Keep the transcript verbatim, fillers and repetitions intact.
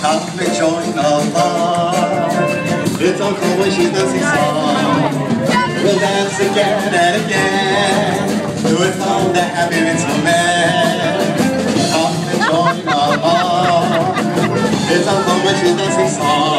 Come and join along. It's Uncle Moishy's dancing song. We'll dance again and again. Do it for the happy little man. Come and join along. It's Uncle Moishy's dancing song.